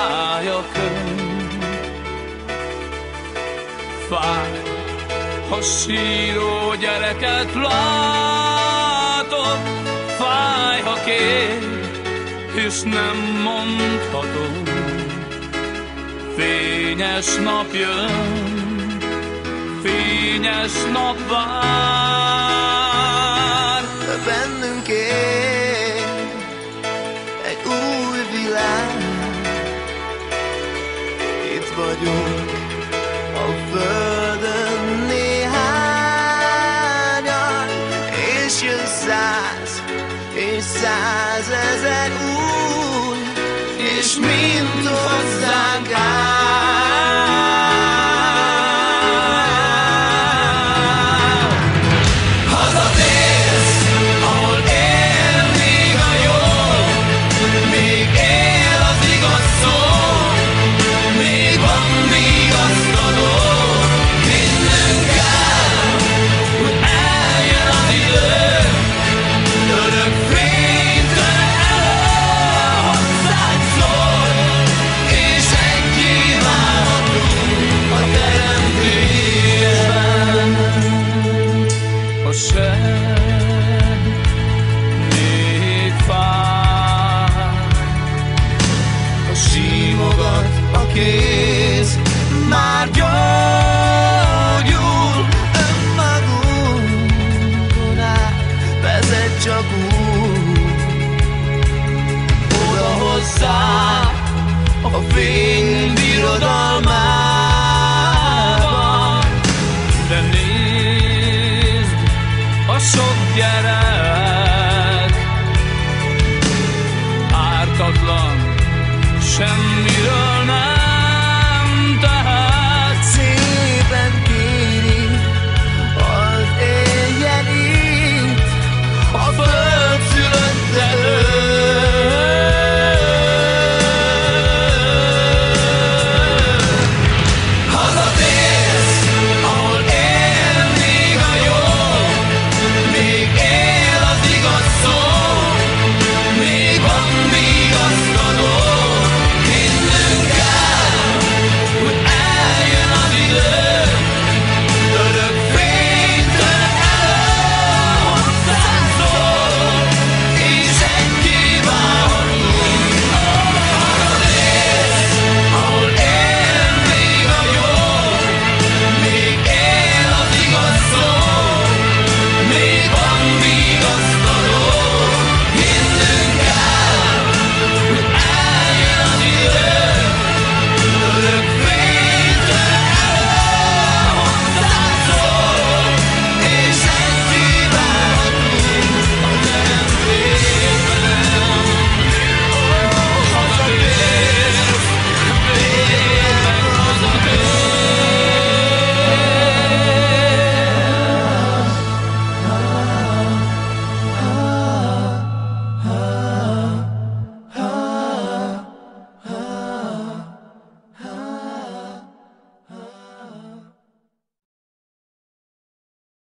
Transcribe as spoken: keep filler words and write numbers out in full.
fáj a könyv. Fáj, ha síró gyereket látok, fáj, ha kér, és nem mondhatom. Fényes nap jön, fényes nap vár. Bennünk él egy új világ. Itt vagyunk a földön néhányan, és jön száz és százezer új, és mind hozzánk áll. Hazatérsz, ahol él még a jó, még él az igaz szó, még van vigasztaló. Hinnünk kell, hogy eljön az idő, örök fénytől elő hozzánk szól, és egyé válhatunk a teremtésben. A seb még fáj, Ha simogat a kéz, már gyors